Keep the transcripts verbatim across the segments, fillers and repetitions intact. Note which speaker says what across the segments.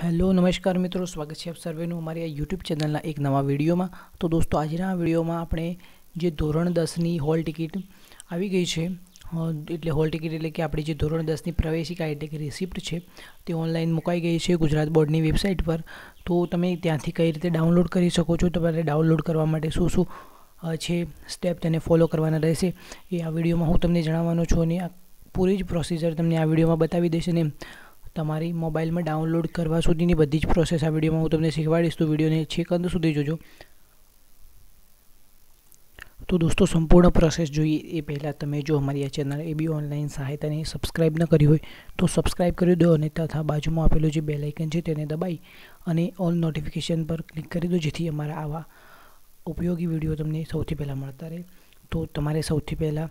Speaker 1: Hello नमस्कार मित्रों, स्वागत है आप सर्वेनु अमारी आ यूट्यूब चैनल एक नवा विडियो में। तो दोस्तों आज विडियो में आपणे जे धोरण दस नी हॉल टिकિટ આવી गई है, એટલે हॉल टिकિટ એટલે કે આપણી જે ધોરણ દસ ની પ્રવેશિકા એટલે કે રિસિપ્ટ છે તે ઓનલાઈન મુકાઈ ગઈ છે ગુજરાત બોર્ડની વેબસાઇટ પર। તો તમે ત્યાંથી કઈ રીતે ડાઉનલોડ કરી શકો છો, તમારે ડાઉનલોડ કરવા માટે શું શું છે સ્ટેપ તેને ફોલો કરવાના રહેશે એ આ વિડીયોમાં હું તમને જણાવવાનો છું અને આ પૂરી જ પ્રોસિજર તમને આ વિડીયોમાં બતાવી દઈશ અને તમારી મોબાઈલમાં ડાઉનલોડ કરવા સુધીની બધી જ પ્રોસેસ આ વિડીયોમાં હું તમને શીખવાડીશ। તો વિડીયોને છેક અંત સુધી જોજો। तो दोस्तों संपूर्ण प्रोसेस જોઈએ એ પહેલા તમે જો અમારી આ ચેનલ એબી ઓનલાઈન સહાયતાને સબસ્ક્રાઇબ ન કરી હોય તો સબસ્ક્રાઇબ કરી દો અને તથા બાજુમાં આપેલું જે બેલ આઇકન છે તેને દબાઈ અને ઓલ નોટિફિકેશન પર ક્લિક કરી દો, જેથી અમારા આવા ઉપયોગી વિડીયો તમને સૌથી પહેલા મળતા રહે। તો તમારે સૌથી પહેલા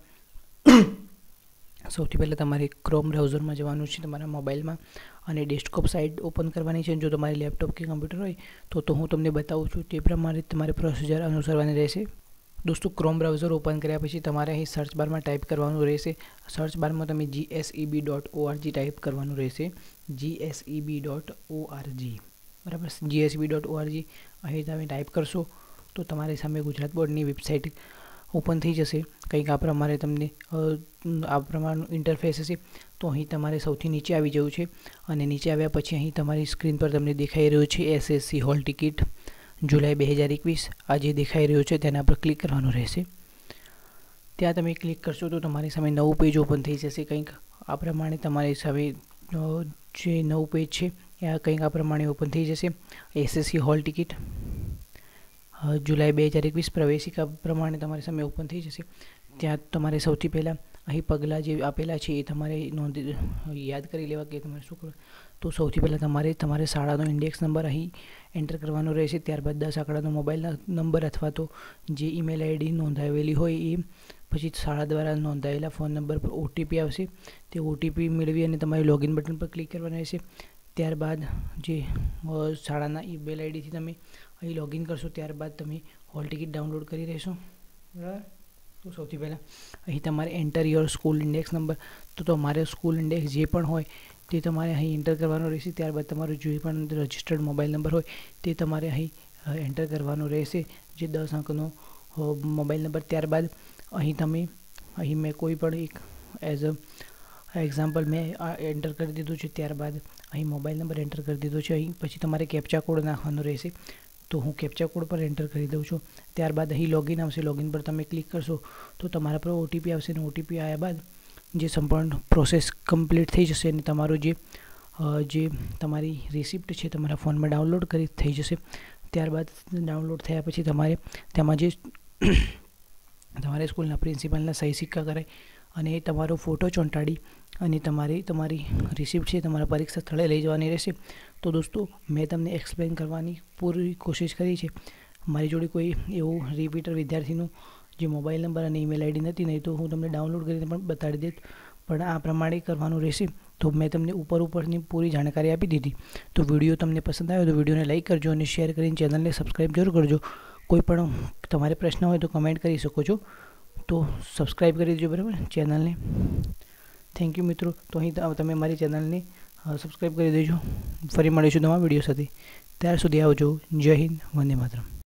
Speaker 1: સૌથી પહેલા તમારે ક્રોમ બ્રાઉઝરમાં જવાનું છે તમારા મોબાઈલમાં અને ડેસ્કટોપ સાઇટ ઓપન કરવાની છે। જો તમારી લેપટોપ કે કમ્પ્યુટર હોય તો તો હું તમને બતાવું છું તે પ્રમાણે તમારે પ્રોસિજર અનુસરવાની રહેશે। दोस्तों क्रोम ब्राउज़र ओपन કર્યા પછી તમારે અહીં સર્ચ બારમાં ટાઈપ કરવાનું રહેશે। સર્ચ બારમાં તમે G S E B dot O R G type કરવાનું રહેશે। G S E B dot O R G બરાબર, G S E B dot O R G અહીં તમે ટાઈપ કરશો તો તમારી સામે ગુજરાત બોર્ડની વેબસાઇટ ઓપન થઈ જશે। કંઈક આ પ્રમાણે તમને આ પ્રમાણનું ઇન્ટરફેસ હશે। તો અહીં તમારે સૌથી નીચે આવી જવું છે અને નીચે આવ્યા પછી અહીં તમારી સ્ક્રીન પર તમને દેખાઈ રહ્યું છે S S C hall ticket जुलाई दो हज़ार इक्कीस आज दिखाई रो है तेना पर क्लिक करवानुं रहेशे। त्यां तमे क्लिक करशो तो तमारी सामे नवुं पेज ओपन थई जशे। कंईक आ प्रमाणे तमारी सामे जे नवुं पेज छे ए कंईक आ प्रमाणे ओपन थई जशे। एसएससी हॉल टिकિટ जुलाई दो हज़ार इक्कीस प्रवेशिका प्रमाणे तमारी सामे ओपन थई जशे। त्यां तमारे सौथी पहला અહીં પગલાં જે આપેલા છે એ તમારે નોંધ યાદ કરી લેવા કે તમારે શું કરવું। તો સૌથી પહેલાં તમારે તમારે શાળાનો ઇન્ડેક્સ નંબર અહીં એન્ટર કરવાનો રહેશે। ત્યારબાદ દસ આંકડાનો મોબાઈલ નંબર અથવા તો જે ઈમેલ આઈડી નોંધાવેલી હોય એ, પછી શાળા દ્વારા નોંધાયેલા ફોન નંબર પર ઓટીપી આવશે। તે ઓટીપી મેળવી અને તમારે લોગિન બટન પર ક્લિક કરવાનું રહેશે। ત્યારબાદ જે શાળાના ઈમેલ આઈડીથી તમે અહીં લોગિન કરશો ત્યારબાદ તમે હોલ ટિકિટ ડાઉનલોડ કરી રહેશો, બરાબર। तो સૌથી પહેલાં અહીં તમારે enter your school index number, તો તમારે સ્કૂલ ઇન્ડેક્સ જે પણ હોય તે તમારે અહીં એન્ટર કરવાનો રહેશે। ત્યારબાદ તમારો જે પણ રજિસ્ટર્ડ મોબાઈલ નંબર હોય તે તમારે અહીં એન્ટર કરવાનો રહેશે, જે દસ અંકનો મોબાઈલ નંબર। ત્યારબાદ અહીં તમે અહીં મેં કોઈ પણ એક એઝ અ એક્ઝામ્પલ મેં એન્ટર કરી દીધું છે। ત્યારબાદ અહીં મોબાઈલ નંબર એન્ટર કરી દીધો છે। અહીં પછી તમારે કેપ્ચા કોડ નાખવાનો રહેશે, तो हूँ कैप्चा कोड पर एंटर कर दूँ छूँ। त्यारबाद अहीं लॉगिन आवशे, लॉगिन पर तमे क्लिक करशो तो तमारा पर ओटीपी आवशे ने ओटीपी आया बाद जे संपूर्ण प्रोसेस कम्प्लीट थई जशे अने तमारो जे जे तमारी रिसिप्ट छे तमारा फोन में डाउनलॉड करी थई जशे। त्यारबाद डाउनलॉड थया पछी तमारे तेमां जे तमारे स्कूलना प्रिंसिपलना सही सिक्का कराय अने तमारो फोटो चोंटाड़ी अने तमारी तमारी रिसिप्ट है तमारा परीक्षा स्थळे लई जवानी रहेशे। तो दोस्तों मैं तमने एक्सप्लेन करवानी पूरी कोशिश करी है। मारी जोड़े कोई एवं रिपीटर विद्यार्थीनो जे मोबाइल नंबर और ईमेल आईडी नहीं नहीं तो हूँ तमने डाउनलॉड करीने पण बताड़ी देत, पण आ प्रमाणे करवानुं रहेशे। तो मैं तमने ऊपर उपरनी पूरी जानकारी आपी दीधी। तो विडियो तमने पसंद आव्यो तो विडियो ने लाइक करजो और शेर करीने चेनल ने सब्सक्राइब जरूर करजो। कोई पण तमारे प्रश्न हो तो कमेंट करी शको छो, तो सब्सक्राइब करी दीजो, बराबर, चेनल ने। थैंक यू मित्रों। तो अहीं तमे मारी चेनल ने सब्सक्राइब कर दीजिए। फरी मळीशुं नवा विडियो साथे, त्यार सुधी आवजो। जय हिंद, वंदे मातरम।